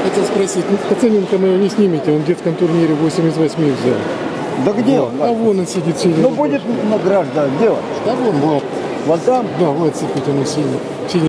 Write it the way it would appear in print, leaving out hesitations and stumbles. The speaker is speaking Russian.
хотел спросить, ну, Пацаненко мы его не снимете, он в детском турнире 8 из 8 взял. Да где он? А вон он сидит синий. Ну будет награжден. Где он? Да вон, вот. Вот там? Да, вот сидит он синий.